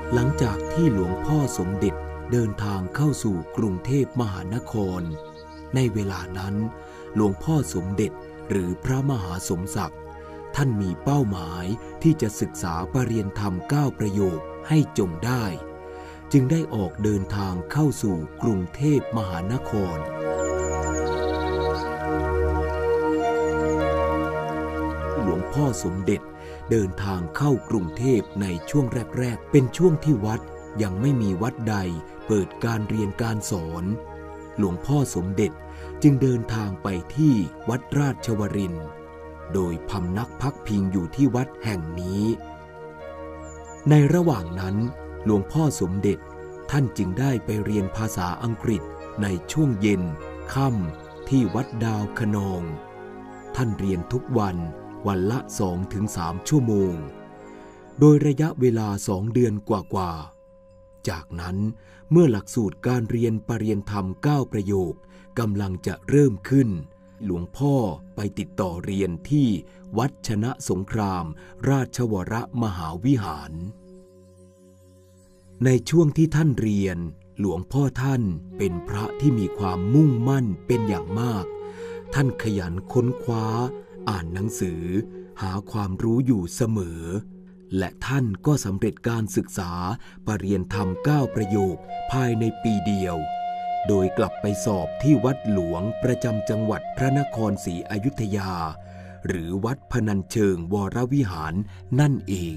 หลังจากที่หลวงพ่อสมเด็จเดินทางเข้าสู่กรุงเทพมหานครในเวลานั้นหลวงพ่อสมเด็จหรือพระมหาสมศักดิ์ท่านมีเป้าหมายที่จะศึกษาปรริยนธรรม9ประโยคให้จงได้จึงได้ออกเดินทางเข้าสู่กรุงเทพมหานครหลวงพ่อสมเด็จเดินทางเข้ากรุงเทพในช่วงแรกๆเป็นช่วงที่วัดยังไม่มีวัดใดเปิดการเรียนการสอนหลวงพ่อสมเด็จจึงเดินทางไปที่วัดราชวรินทร์โดยพำนักพักพิงอยู่ที่วัดแห่งนี้ในระหว่างนั้นหลวงพ่อสมเด็จท่านจึงได้ไปเรียนภาษาอังกฤษในช่วงเย็นค่ำที่วัดดาวคะนองท่านเรียนทุกวันละ 2-3 ชั่วโมงโดยระยะเวลา2 เดือนกว่าๆจากนั้นเมื่อหลักสูตรการเรียนปรริยนธรรม9ประโยคกำลังจะเริ่มขึ้นหลวงพ่อไปติดต่อเรียนที่วัดชนะสงครามราชวรมหาวิหารในช่วงที่ท่านเรียนหลวงพ่อท่านเป็นพระที่มีความมุ่งมั่นเป็นอย่างมากท่านขยันค้นคว้าอ่านหนังสือหาความรู้อยู่เสมอและท่านก็สำเร็จการศึกษาปรริยนธรรม9ประโยคภายในปีเดียวโดยกลับไปสอบที่วัดหลวงประจำจังหวัดพระนครศรีอยุธยาหรือวัดพนัญเชิงวรวิหารนั่นเอง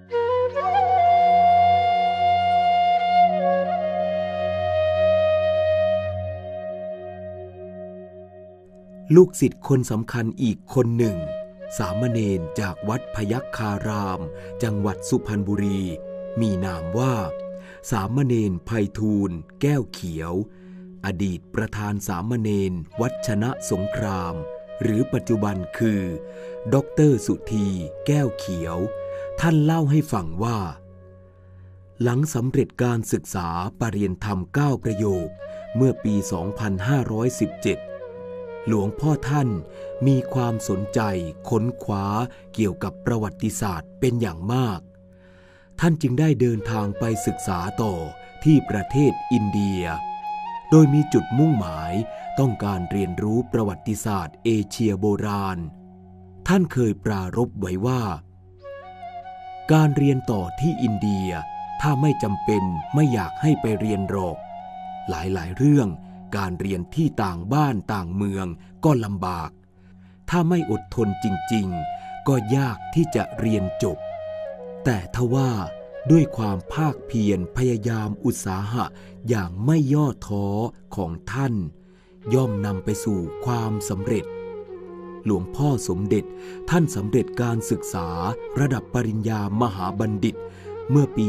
ลูกศิษย์คนสำคัญอีกคนหนึ่งสามเณรจากวัดพยัคฆารามจังหวัดสุพรรณบุรีมีนามว่าสามเณรไพฑูรย์แก้วเขียวอดีตประธานสามเณรวัดชนะสงครามหรือปัจจุบันคือดร.สุธีแก้วเขียวท่านเล่าให้ฟังว่าหลังสำเร็จการศึกษาปรริยนธรรม9ประโยคเมื่อปี 2517หลวงพ่อท่านมีความสนใจค้นคว้าเกี่ยวกับประวัติศาสตร์เป็นอย่างมากท่านจึงได้เดินทางไปศึกษาต่อที่ประเทศอินเดียโดยมีจุดมุ่งหมายต้องการเรียนรู้ประวัติศาสตร์เอเชียโบราณท่านเคยปรารภไว้ว่าการเรียนต่อที่อินเดียถ้าไม่จำเป็นไม่อยากให้ไปเรียนหรอกหลายๆเรื่องการเรียนที่ต่างบ้านต่างเมืองก็ลำบากถ้าไม่อดทนจริงๆก็ยากที่จะเรียนจบแต่ทว่าด้วยความภาคเพียรพยายามอุตสาหะอย่างไม่ย่อท้อของท่านย่อมนำไปสู่ความสำเร็จหลวงพ่อสมเด็จท่านสำเร็จการศึกษาระดับปริญญามหาบัณฑิตเมื่อปี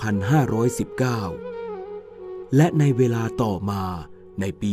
2519 และในเวลาต่อมาในปี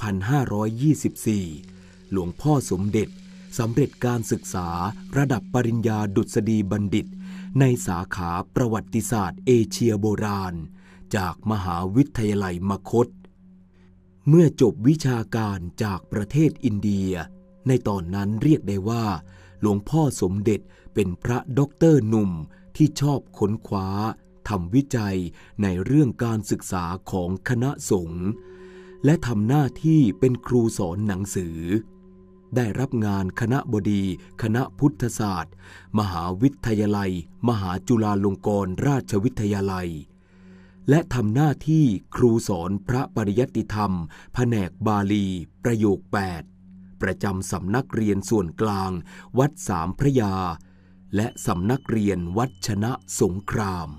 2524 หลวงพ่อสมเด็จสำเร็จการศึกษาระดับปริญญาดุษฎีบัณฑิตในสาขาประวัติศาสตร์เอเชียโบราณจากมหาวิทยาลัยมคธเมื่อจบวิชาการจากประเทศอินเดียในตอนนั้นเรียกได้ว่าหลวงพ่อสมเด็จเป็นพระด็อกเตอร์หนุ่มที่ชอบค้นคว้าทำวิจัยในเรื่องการศึกษาของคณะสงฆ์และทำหน้าที่เป็นครูสอนหนังสือได้รับงานคณะบดีคณะพุทธศาสตร์มหาวิทยาลัยมหาจุฬาลงกรณราชวิทยาลัยและทำหน้าที่ครูสอนพระปริยัติธรรมแผนกบาลีประโยค8ประจำสำนักเรียนส่วนกลางวัดสามพระยาและสำนักเรียนวัดชนะสงคราม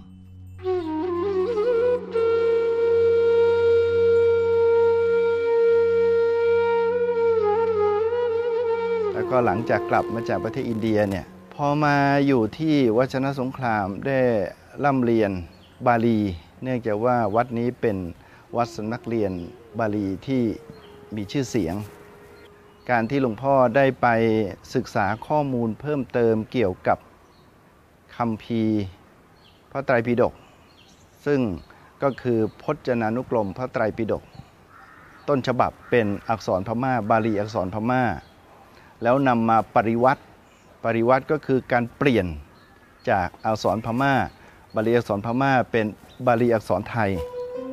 แล้วก็หลังจากกลับมาจากประเทศอินเดียเนี่ยพอมาอยู่ที่วัดชนะสงครามได้ร่ำเรียนบาลีเนื่องจากว่าวัดนี้เป็นวัดสำนักเรียนบาลีที่มีชื่อเสียงการที่หลวงพ่อได้ไปศึกษาข้อมูลเพิ่มเติมเกี่ยวกับคัมภีร์พระไตรปิฎกซึ่งก็คือพจนานุกรมพระไตรปิฎกต้นฉบับเป็นอักษรพม่าบาลีอักษรพม่าแล้วนำมาปริวัติก็คือการเปลี่ยนจากอักษรพม่าบาลีอักษรพม่าเป็นบาลีอักษรไทย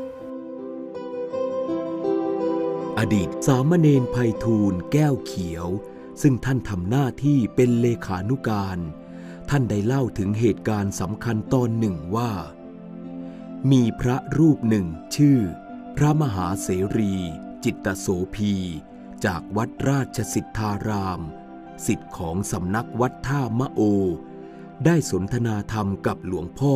อดีตสามเณรไพฑูรย์แก้วเขียวซึ่งท่านทำหน้าที่เป็นเลขานุการท่านได้เล่าถึงเหตุการณ์สำคัญตอนหนึ่งว่ามีพระรูปหนึ่งชื่อพระมหาเสรีจิตตโสภีจากวัดราชสิทธารามศิษย์ของสำนักวัดท่ามะโอได้สนทนาธรรมกับหลวงพ่อ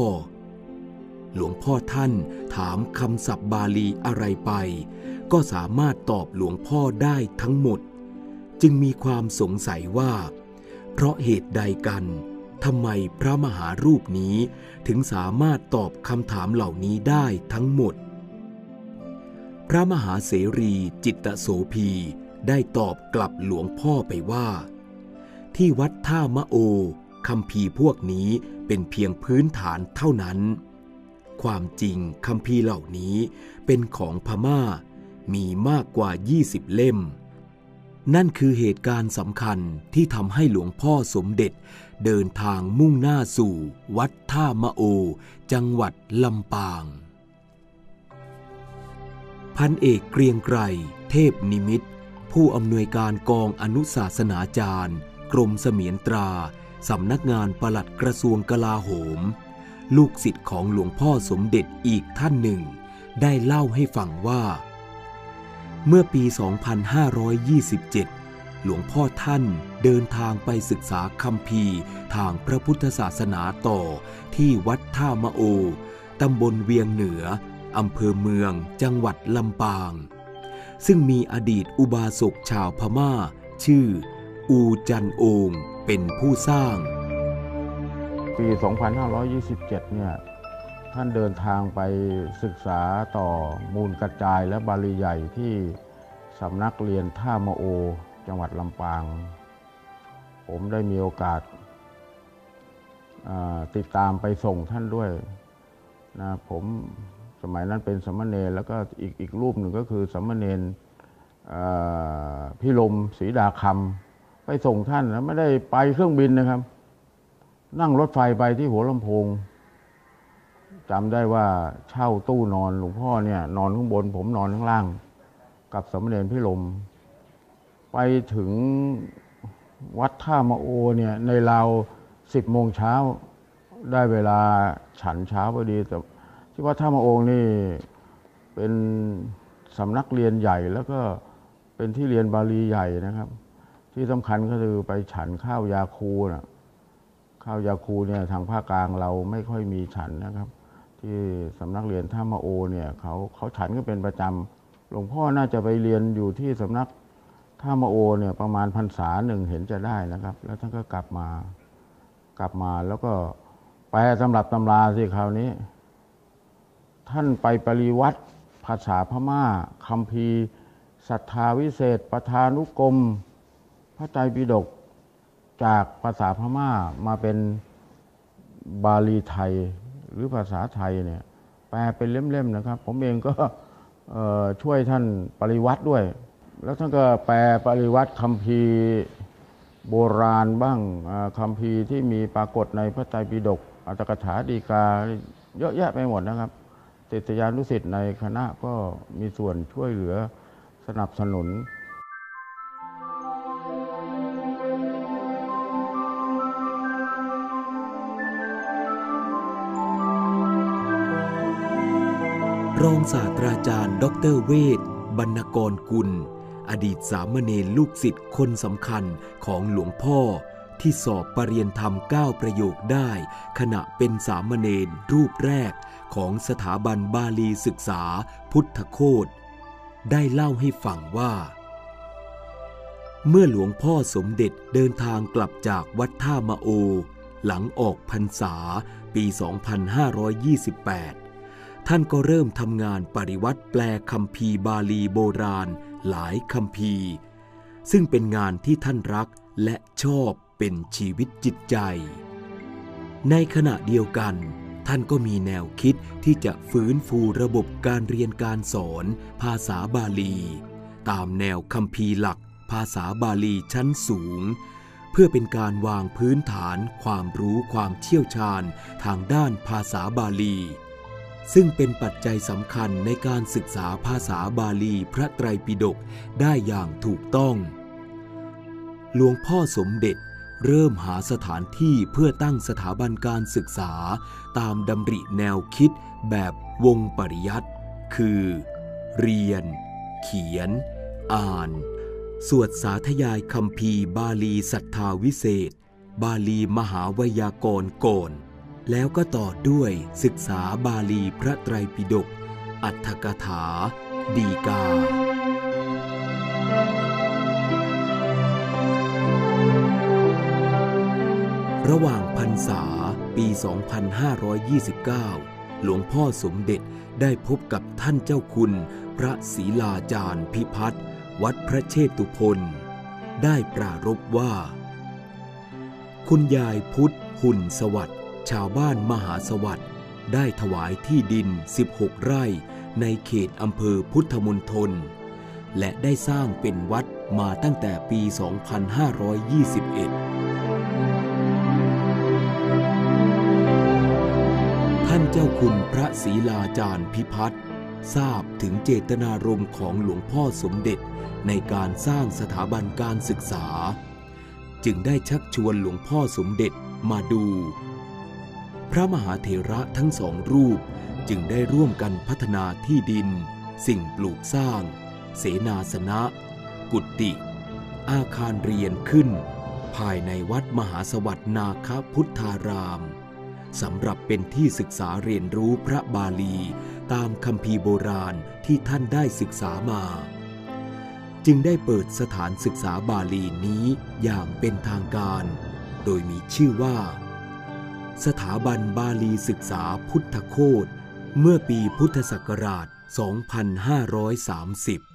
ท่านถามคำศัพท์บาลีอะไรไปก็สามารถตอบหลวงพ่อได้ทั้งหมดจึงมีความสงสัยว่าเพราะเหตุใดกันทำไมพระมหารูปนี้ถึงสามารถตอบคำถามเหล่านี้ได้ทั้งหมดพระมหาเสรีจิตตโสภีได้ตอบกลับหลวงพ่อไปว่าที่วัดท่ามะโอคัมภีร์พวกนี้เป็นเพียงพื้นฐานเท่านั้นความจริงคัมภีร์เหล่านี้เป็นของพม่ามีมากกว่า20เล่มนั่นคือเหตุการณ์สำคัญที่ทำให้หลวงพ่อสมเด็จเดินทางมุ่งหน้าสู่วัดท่ามะโอจังหวัดลำปางพันเอกเกรียงไกรเทพนิมิตรผู้อำนวยการกองอนุศาสนาจารย์กรมเสมียนตราสำนักงานปลัดกระทรวงกลาโหมลูกศิษย์ของหลวงพ่อสมเด็จอีกท่านหนึ่งได้เล่าให้ฟังว่าเมื่อปี 2527 หลวงพ่อท่านเดินทางไปศึกษาคัมภีร์ทางพระพุทธศาสนาต่อที่วัดท่ามะโอตำบลเวียงเหนืออำเภอเมืองจังหวัดลำปางซึ่งมีอดีตอุบาสกชาวพม่าชื่ออูจันโองเป็นผู้สร้างปี 2527 เนี่ยท่านเดินทางไปศึกษาต่อมูลกระจายและบาลีใหญ่ที่สำนักเรียนท่ามะโอจังหวัดลำปางผมได้มีโอกาสติดตามไปส่งท่านด้วยนะผมสมัยนั้นเป็นสามเณรแล้วก็อีกรูปหนึ่งก็คือสามเณรพี่ลมศรีดาคำไปส่งท่านแล้วไม่ได้ไปเครื่องบินนะครับนั่งรถไฟไปที่หัวลำโพงจำได้ว่าเช่าตู้นอนหลวงพ่อเนี่ยนอนข้างบนผมนอนข้างล่างกับสามเณรพี่ลมไปถึงวัดท่ามะโอเนี่ยในราว 10 โมงเช้าได้เวลาฉันเช้าพอดีแต่ที่วัดท่ามะโอนี่เป็นสำนักเรียนใหญ่แล้วก็เป็นที่เรียนบาลีใหญ่นะครับที่สำคัญก็คือไปฉันข้าวยาคูนะข้าวยาคูเนี่ยทางภาคกลางเราไม่ค่อยมีฉันนะครับที่สำนักเรียนท่ามะโอเนี่ยเขาฉันก็เป็นประจำหลวงพ่อน่าจะไปเรียนอยู่ที่สำนักท่ามะโอเนี่ยประมาณพรรษาหนึ่งเห็นจะได้นะครับแล้วท่านก็กลับมาแล้วก็แปลตำรับตำราสิคราวนี้ท่านไปปริวัติภาษาพม่าคัมภีร์ศรัทธาวิเศษปทานุกรมพระไตรปิฎกจากภาษาพม่ามาเป็นบาลีไทยหรือภาษาไทยเนี่ยแปลเป็นเล่มๆนะครับผมเองก็ช่วยท่านปริวัติด้วยแล้วท่านก็แปลปริวัติคัมภีร์โบราณบ้างคัมภีร์ที่มีปรากฏในพระไตรปิฎกอัตถกถาฎีกาเยอะแยะไปหมดนะครับศิษยานุศิษย์ในคณะก็มีส่วนช่วยเหลือสนับสนุนรองศาสตราจารย์ดร.เวชบรรณกรกุลอดีตสามเณรลูกศิษย์คนสำคัญของหลวงพ่อที่สอบปรริญญาธรรม9 ประโยคได้ขณะเป็นสามเณรรูปแรกของสถาบันบาลีศึกษาพุทธโคตได้เล่าให้ฟังว่าเมื่อหลวงพ่อสมเด็จเดินทางกลับจากวัดท่ามะโอหลังออกพรรษาปี 2528 ท่านก็เริ่มทำงานปริวัติแปลคัมภีร์บาลีโบราณหลายคัมภีร์ซึ่งเป็นงานที่ท่านรักและชอบเป็นชีวิตจิตใจในขณะเดียวกันท่านก็มีแนวคิดที่จะฟื้นฟูระบบการเรียนการสอนภาษาบาลีตามแนวคัมภีร์หลักภาษาบาลีชั้นสูงเพื่อเป็นการวางพื้นฐานความรู้ความเชี่ยวชาญทางด้านภาษาบาลีซึ่งเป็นปัจจัยสำคัญในการศึกษาภาษาบาลีพระไตรปิฎกได้อย่างถูกต้องหลวงพ่อสมเด็จเริ่มหาสถานที่เพื่อตั้งสถาบันการศึกษาตามดำริแนวคิดแบบวงปริยัติคือเรียนเขียนอ่านสวดสาธยายคัมภีร์บาลีศรัทธาวิเศษบาลีมหาไวยากรณ์ก่อนแล้วก็ต่อด้วยศึกษาบาลีพระไตรปิฎกอรรถกถาฎีการะหว่างพรรษาปี 2529 หลวงพ่อสมเด็จได้พบกับท่านเจ้าคุณพระศรีลาจารย์พิพัฒน์วัดพระเชตุพนได้ปรารภว่าคุณยายพุทธหุ่นสวัสดิ์ชาวบ้านมหาสวัสดิ์ได้ถวายที่ดิน16 ไร่ในเขตอำเภอพุทธมณฑลและได้สร้างเป็นวัดมาตั้งแต่ปี 2521ท่านเจ้าคุณพระศรีลาจารย์พิพัฒน์ทราบถึงเจตนารมณ์ของหลวงพ่อสมเด็จในการสร้างสถาบันการศึกษาจึงได้ชักชวนหลวงพ่อสมเด็จมาดูพระมหาเถระทั้งสองรูปจึงได้ร่วมกันพัฒนาที่ดินสิ่งปลูกสร้างเสนาสนะกุฏิอาคารเรียนขึ้นภายในวัดมหาสวัสดิ์นาคพุทธารามสำหรับเป็นที่ศึกษาเรียนรู้พระบาลีตามคัมภีร์โบราณที่ท่านได้ศึกษามาจึงได้เปิดสถานศึกษาบาลีนี้อย่างเป็นทางการโดยมีชื่อว่าสถาบันบาลีศึกษาพุทธโคตเมื่อปีพุทธศักราช 2530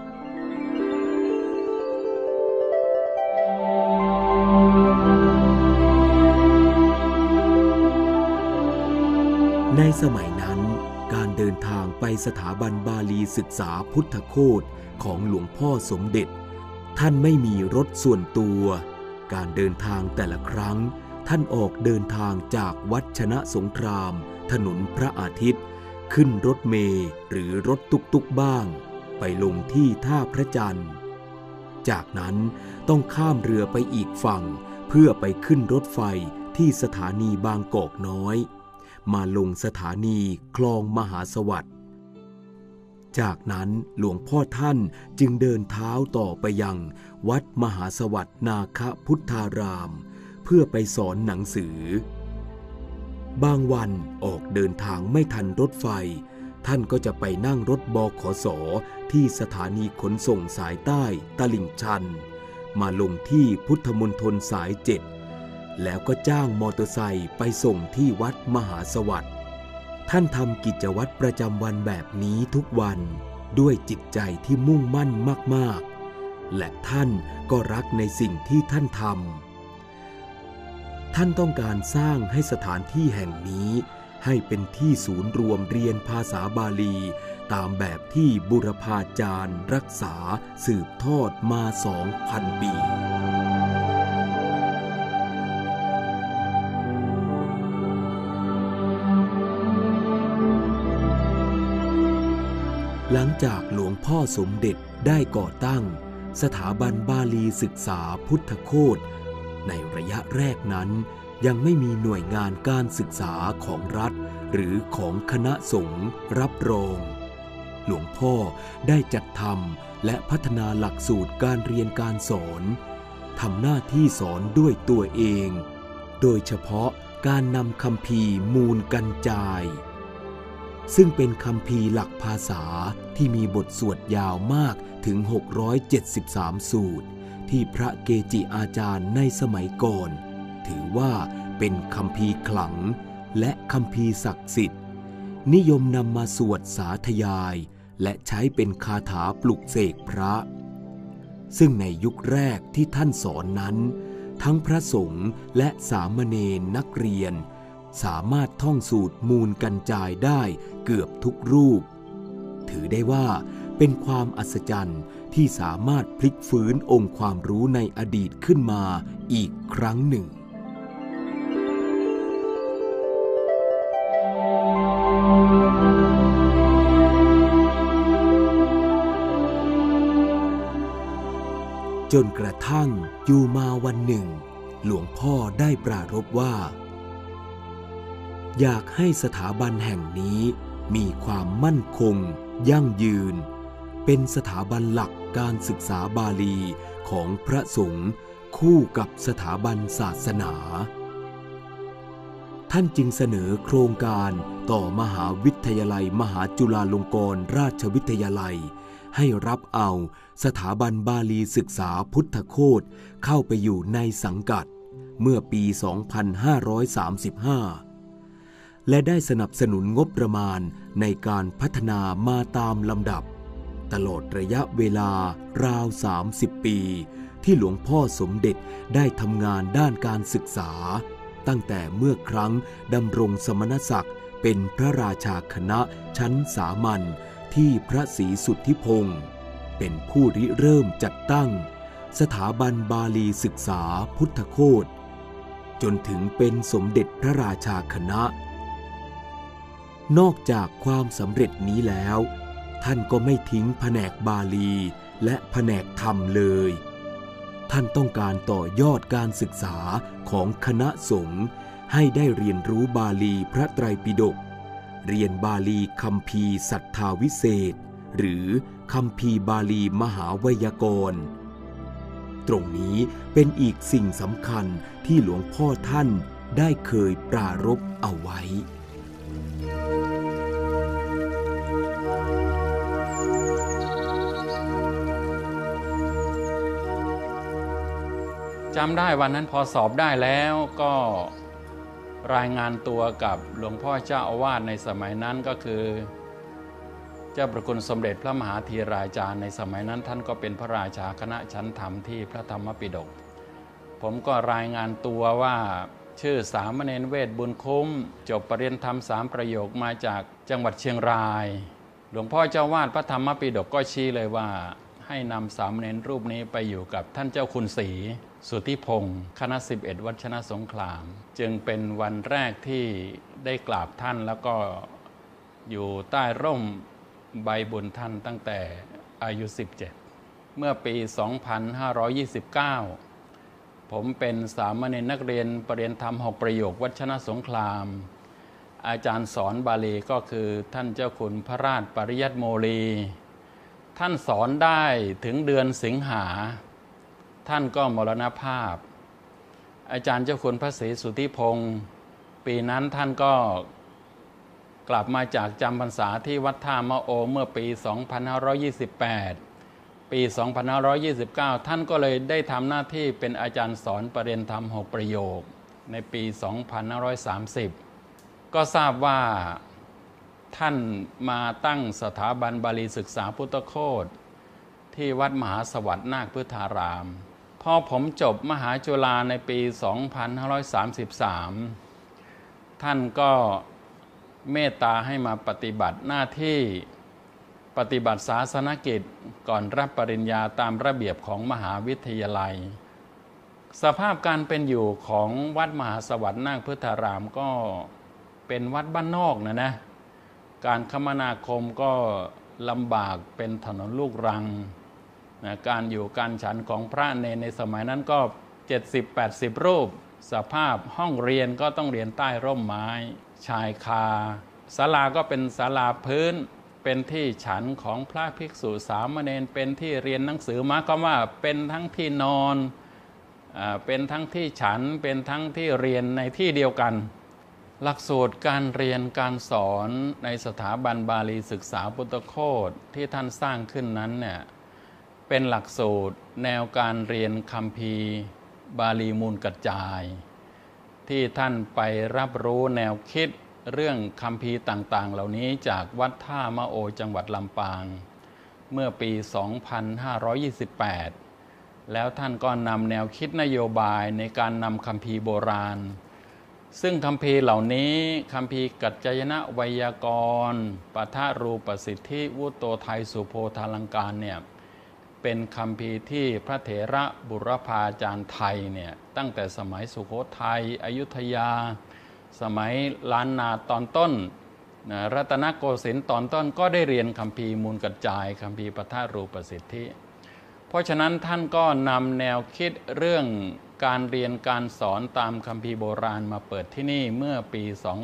ในสมัยนั้นการเดินทางไปสถาบันบาลีศึกษาพุทธโคตของหลวงพ่อสมเด็จท่านไม่มีรถส่วนตัวการเดินทางแต่ละครั้งท่านออกเดินทางจากวัดชนะสงครามถนนพระอาทิตย์ขึ้นรถเมล์หรือรถตุกๆบ้างไปลงที่ท่าพระจันทร์จากนั้นต้องข้ามเรือไปอีกฝั่งเพื่อไปขึ้นรถไฟที่สถานีบางกอกน้อยมาลงสถานีคลองมหาสวัสดิ์จากนั้นหลวงพ่อท่านจึงเดินเท้าต่อไปยังวัดมหาสวัสดิ์นาคพุทธารามเพื่อไปสอนหนังสือบางวันออกเดินทางไม่ทันรถไฟท่านก็จะไปนั่งรถบขส.ที่สถานีขนส่งสายใต้ตลิ่งชันมาลงที่พุทธมณฑลสาย 7แล้วก็จ้างมอเตอร์ไซค์ไปส่งที่วัดมหาสวัสดิ์ท่านทำกิจวัตรประจำวันแบบนี้ทุกวันด้วยจิตใจที่มุ่งมั่นมากๆและท่านก็รักในสิ่งที่ท่านทำท่านต้องการสร้างให้สถานที่แห่งนี้ให้เป็นที่ศูนย์รวมเรียนภาษาบาลีตามแบบที่บุรพาจารย์รักษาสืบทอดมา 2,000 ปีหลังจากหลวงพ่อสมเด็จได้ก่อตั้งสถาบันบาลีศึกษาพุทธโคตในระยะแรกนั้นยังไม่มีหน่วยงานการศึกษาของรัฐหรือของคณะสงฆ์รับรองหลวงพ่อได้จัดทำและพัฒนาหลักสูตรการเรียนการสอนทำหน้าที่สอนด้วยตัวเองโดยเฉพาะการนำคัมภีร์มูลกันจายซึ่งเป็นคัมภีร์หลักภาษาที่มีบทสวดยาวมากถึง673สูตรที่พระเกจิอาจารย์ในสมัยก่อนถือว่าเป็นคัมภีร์ขลังและคัมภีร์ศักดิ์สิทธิ์นิยมนำมาสวดสาธยายและใช้เป็นคาถาปลุกเสกพระซึ่งในยุคแรกที่ท่านสอนนั้นทั้งพระสงฆ์และสามเณรนักเรียนสามารถท่องสูตรมูลกันจายได้เกือบทุกรูปถือได้ว่าเป็นความอัศจรรย์ที่สามารถพลิกฟื้นองค์ความรู้ในอดีตขึ้นมาอีกครั้งหนึ่งจนกระทั่งอยู่มาวันหนึ่งหลวงพ่อได้ปรารภว่าอยากให้สถาบันแห่งนี้มีความมั่นคงยั่งยืนเป็นสถาบันหลักการศึกษาบาลีของพระสงฆ์คู่กับสถาบันศาสนาท่านจึงเสนอโครงการต่อมหาวิทยาลัยมหาจุฬาลงกรณราชวิทยาลัยให้รับเอาสถาบันบาลีศึกษาพุทธโคตเข้าไปอยู่ในสังกัดเมื่อปี 2535 และได้สนับสนุนงบประมาณในการพัฒนามาตามลำดับตลอดระยะเวลาราว 30 ปีที่หลวงพ่อสมเด็จได้ทำงานด้านการศึกษาตั้งแต่เมื่อครั้งดำรงสมณศักดิ์เป็นพระราชาคณะชั้นสามัญที่พระศรีสุทธิพงศ์เป็นผู้ริเริ่มจัดตั้งสถาบันบาลีศึกษาพุทธโคตจนถึงเป็นสมเด็จพระราชาคณะนอกจากความสำเร็จนี้แล้วท่านก็ไม่ทิ้งแผนกบาลีและแผนกธรรมเลยท่านต้องการต่อยอดการศึกษาของคณะสงฆ์ให้ได้เรียนรู้บาลีพระไตรปิฎกเรียนบาลีคัมภีร์สัทธาวิเศษหรือคัมภีร์บาลีมหาไวยากรณ์ตรงนี้เป็นอีกสิ่งสำคัญที่หลวงพ่อท่านได้เคยปรารภเอาไว้จำได้วันนั้นพอสอบได้แล้วก็รายงานตัวกับหลวงพ่อเจ้าอาวาสในสมัยนั้นก็คือเจ้าประคุณสมเด็จพระมหาธีราจารย์ในสมัยนั้นท่านก็เป็นพระราชาคณะชั้นธรรมที่พระธรรมปิฎกผมก็รายงานตัวว่าชื่อสามเณรเวทบุญคุ้มจบปริญญาธรรม3ประโยคมาจากจังหวัดเชียงรายหลวงพ่อเจ้าวาดพระธรรมปิฎกก็ชี้เลยว่าให้นำสามเณรรูปนี้ไปอยู่กับท่านเจ้าคุณศรีสุทธิพงศ์คณะ11วัดชนะสงครามจึงเป็นวันแรกที่ได้กราบท่านแล้วก็อยู่ใต้ร่มใบบุญท่านตั้งแต่อายุ17เมื่อปี 2529 ผมเป็นสามเณรนักเรียนปริญญาธรรม6ประโยควัดชนะสงครามอาจารย์สอนบาลีก็คือท่านเจ้าคุณพระราชปริยัติโมลีท่านสอนได้ถึงเดือนสิงหาท่านก็มรณภาพอาจารย์เจ้าคุณพระศรีสุทธิพงศ์ปีนั้นท่านก็กลับมาจากจำพรรษาที่วัดท่ามะโอเมื่อปี 2528 ปี 2529 ท่านก็เลยได้ทำหน้าที่เป็นอาจารย์สอนปริญญาธรรม6ประโยคในปี 2530 ก็ทราบว่าท่านมาตั้งสถาบันบาลีศึกษาพุทธโคตที่วัดมหาสวัสดิ์นาคพุทธารามพอผมจบมหาจุฬาในปี 2533 ท่านก็เมตตาให้มาปฏิบัติหน้าที่ปฏิบัติศาสนกิจก่อนรับปริญญาตามระเบียบของมหาวิทยาลัยสภาพการเป็นอยู่ของวัดมหาสวัสดิ์นาคพุทธารามก็เป็นวัดบ้านนอกนะการคมนาคมก็ลำบากเป็นถนนลูกรังการอยู่การฉันของพระเนรในสมัยนั้นก็ 70-80 รูปสภาพห้องเรียนก็ต้องเรียนใต้ร่มไม้ชายคาศาลาก็เป็นศาลาพื้นเป็นที่ฉันของพระภิกษุสามเณรเป็นที่เรียนหนังสือหมายความว่าเป็นทั้งที่นอนเป็นทั้งที่ฉันเป็นทั้งที่เรียนในที่เดียวกันหลักสูตรการเรียนการสอนในสถาบันบาลีศึกษาพุทธโคตที่ท่านสร้างขึ้นนั้นเนี่ยเป็นหลักสูตรแนวการเรียนคัมภีร์บาลีมูลกระจายที่ท่านไปรับรู้แนวคิดเรื่องคัมภีร์ต่างๆเหล่านี้จากวัดท่ามะโอจังหวัดลำปางเมื่อปี 2528 แล้วท่านก็นำแนวคิดนโยบายในการนำคัมภีร์โบราณซึ่งคัมภีร์เหล่านี้คัมภีร์กัจจายนะไวยากรณ์ปทรูปสิทธิวุตโตไทยสุโพธาลังการเนี่ยเเป็นคัมภีร์ที่พระเถระบุรพาจารย์ไทยเนี่ยตั้งแต่สมัยสุโขทัยอยุธยาสมัยล้านนาตอนต้นรัตนโกสินทร์ตอนต้นก็ได้เรียนคัมภีร์มูลกระจายคัมภีร์ปฐรูปสิทธิเพราะฉะนั้นท่านก็นำแนวคิดเรื่องการเรียนการสอนตามคัมภีร์โบราณมาเปิดที่นี่เมื่อปี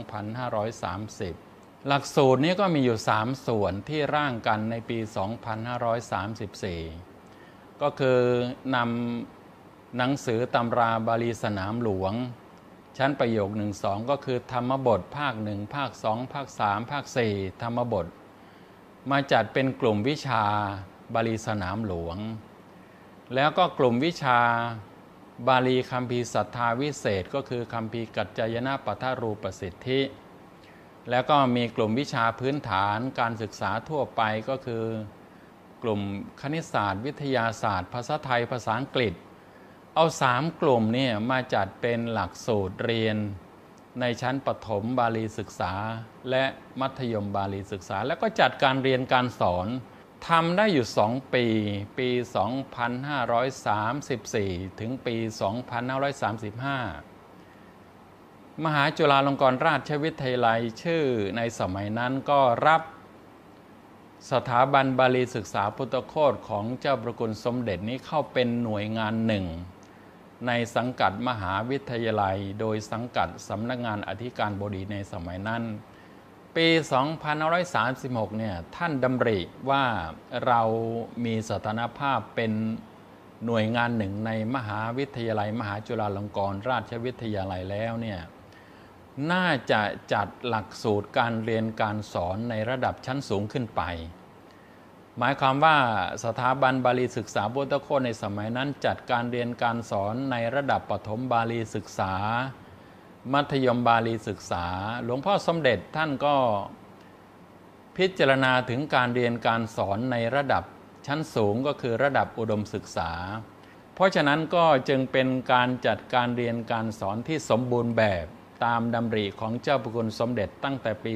2530 หลักสูตรนี้ก็มีอยู่3ส่วนที่ร่างกันในปี 2534 ก็คือนำหนังสือตำราบาลีสนามหลวงชั้นประโยค 1-2 ก็คือธรรมบทภาค 1 ภาค 2 ภาค 3 ภาค 4 ธรรมบทมาจัดเป็นกลุ่มวิชาบาลีสนามหลวงแล้วก็กลุ่มวิชาบาลีคัมภีร์ศรัทธาวิเศษก็คือคัมภีร์กัจจายนะปฐรูปสิทธิแล้วก็มีกลุ่มวิชาพื้นฐานการศึกษาทั่วไปก็คือกลุ่มคณิตศาสตร์วิทยาศาสตร์ภาษาไทยภาษาอังกฤษเอา3กลุ่มนี่มาจัดเป็นหลักสูตรเรียนในชั้นประถมบาลีศึกษาและมัธยมบาลีศึกษาแล้วก็จัดการเรียนการสอนทำได้อยู่2 ปี 2534 ถึงปี 2535 มหาจุฬาลงกรณราชวิทยาลัยชื่อในสมัยนั้นก็รับสถาบันบาลีศึกษาพุทธโคตของเจ้าประคุณสมเด็จนี้เข้าเป็นหน่วยงานหนึ่งในสังกัดมหาวิทยาลัยโดยสังกัดสำนักงานอธิการบดีในสมัยนั้นปี 2536 เนี่ยท่านดำริว่าเรามีสถานภาพเป็นหน่วยงานหนึ่งในมหาวิทยาลัยมหาจุฬาลงกรณราชวิทยาลัยแล้วเนี่ยน่าจะจัดหลักสูตรการเรียนการสอนในระดับชั้นสูงขึ้นไปหมายความว่าสถาบันบาลีศึกษาพุทธโคตในสมัยนั้นจัดการเรียนการสอนในระดับประถมบาลีศึกษามัธยมบาลีศึกษาหลวงพ่อสมเด็จท่านก็พิจารณาถึงการเรียนการสอนในระดับชั้นสูงก็คือระดับอุดมศึกษาเพราะฉะนั้นก็จึงเป็นการจัดการเรียนการสอนที่สมบูรณ์แบบตามดำริของเจ้าพระคุณสมเด็จตั้งแต่ปี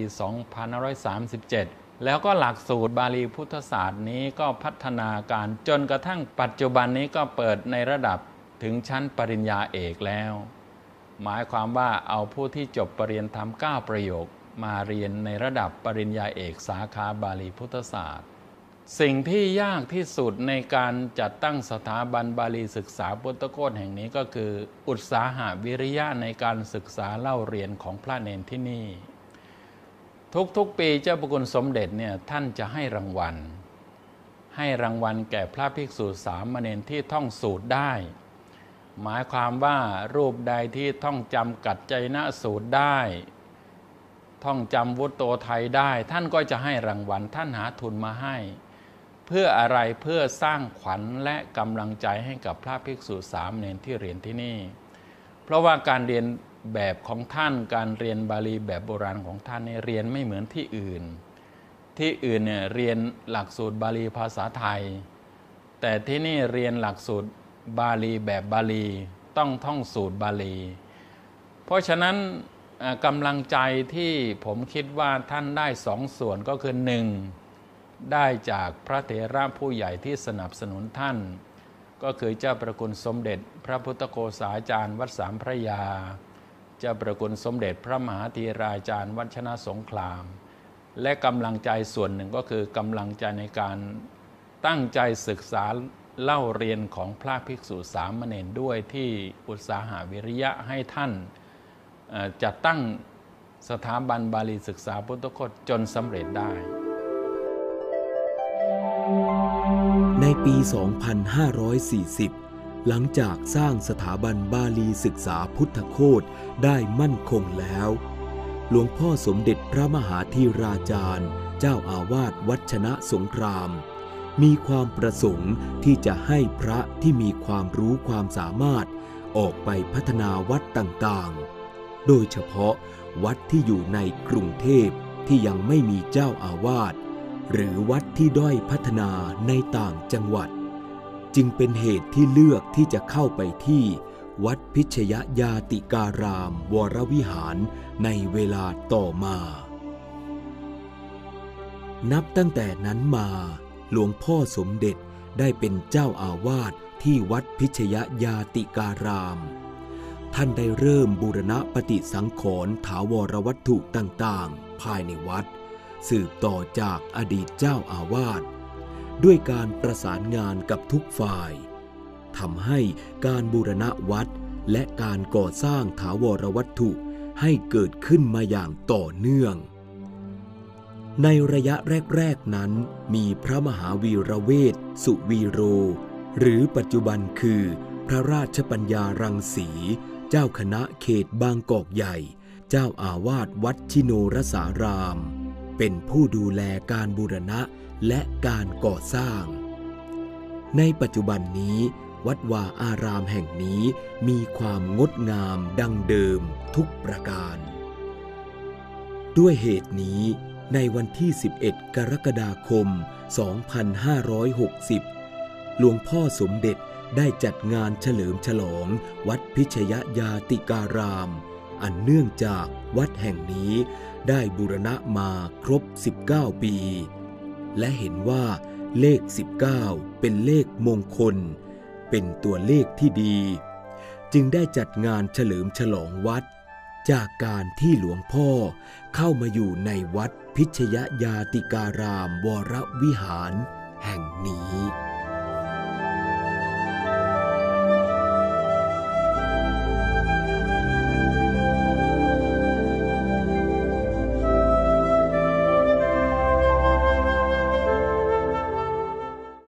2537 แล้วก็หลักสูตรบาลีพุทธศาสตร์นี้ก็พัฒนาการจนกระทั่งปัจจุบันนี้ก็เปิดในระดับถึงชั้นปริญญาเอกแล้วหมายความว่าเอาผู้ที่จบปรริญญาธรรม9 ประโยคมาเรียนในระดับปริญญาเอกสาขาบาลีพุทธศาสตร์สิ่งที่ยากที่สุดในการจัดตั้งสถาบันบาลีศึกษาพุทธโคตแห่งนี้ก็คืออุตสาหะวิริยะในการศึกษาเล่าเรียนของพระเนนที่นี่ทุกๆปีเจ้าพระคุณสมเด็จเนี่ยท่านจะให้รางวัลแก่พระภิกษุสามเณรที่ท่องสูตรได้หมายความว่ารูปใดที่ท่องจำกัจจายนะสูตรได้ท่องจำวุตโตไทยได้ท่านก็จะให้รางวัลท่านหาทุนมาให้เพื่ออะไรเพื่อสร้างขวัญและกำลังใจให้กับพระภิกษุสามเณรที่เรียนที่นี่เพราะว่าการเรียนแบบของท่านการเรียนบาลีแบบโบราณของท่านเนี่ยเรียนไม่เหมือนที่อื่นเนี่ยเรียนหลักสูตรบาลีภาษาไทยแต่ที่นี่เรียนหลักสูตรบาลีแบบบาลีต้องท่องสูตรบาลีเพราะฉะนั้นกำลังใจที่ผมคิดว่าท่านได้2 ส่วนก็คือ1ได้จากพระเถระผู้ใหญ่ที่สนับสนุนท่านก็คือเจ้าประคุณสมเด็จพระพุทธโฆษาจารย์วัดสามพระยาเจ้าประคุณสมเด็จพระมหาธีราจารย์วัดชนะสงครามและกำลังใจส่วนหนึ่งก็คือกำลังใจในการตั้งใจศึกษาเล่าเรียนของพระภิกษุสามเณรด้วยที่อุตสาหะวิริยะให้ท่านจัดตั้งสถาบันบาลีศึกษาพุทธโคตจนสำเร็จได้ในปี 2540 หลังจากสร้างสถาบันบาลีศึกษาพุทธโคตได้มั่นคงแล้วหลวงพ่อสมเด็จพระมหาธีราจารย์เจ้าอาวาสวัดชนะสงครามมีความประสงค์ที่จะให้พระที่มีความรู้ความสามารถออกไปพัฒนาวัดต่างๆโดยเฉพาะวัดที่อยู่ในกรุงเทพที่ยังไม่มีเจ้าอาวาสหรือวัดที่ด้อยพัฒนาในต่างจังหวัดจึงเป็นเหตุที่เลือกที่จะเข้าไปที่วัดพิชยญาติการามวรวิหารในเวลาต่อมานับตั้งแต่นั้นมาหลวงพ่อสมเด็จได้เป็นเจ้าอาวาสที่วัดพิชยญาติการาม ท่านได้เริ่มบูรณะปฏิสังขรณ์ถาวรวัตถุต่างๆภายในวัดสืบต่อจากอดีตเจ้าอาวาสด้วยการประสานงานกับทุกฝ่ายทำให้การบูรณะวัดและการก่อสร้างถาวรวัตถุให้เกิดขึ้นมาอย่างต่อเนื่องในระยะแรกๆนั้นมีพระมหาวีระเวทสุวีโรหรือปัจจุบันคือพระราชปัญญารังสีเจ้าคณะเขตบางกอกใหญ่เจ้าอาวาสวัดชิโนรสารามเป็นผู้ดูแลการบูรณะและการก่อสร้างในปัจจุบันนี้วัดวาอารามแห่งนี้มีความงดงามดังเดิมทุกประการด้วยเหตุนี้ในวันที่11กรกฎาคม2560หลวงพ่อสมเด็จได้จัดงานเฉลิมฉลองวัดพิชยญาติการามอันเนื่องจากวัดแห่งนี้ได้บูรณะมาครบ19ปีและเห็นว่าเลข19เป็นเลขมงคลเป็นตัวเลขที่ดีจึงได้จัดงานเฉลิมฉลองวัดจากการที่หลวงพ่อเข้ามาอยู่ในวัดพิชยญาติการามวรวิหารแห่งนี้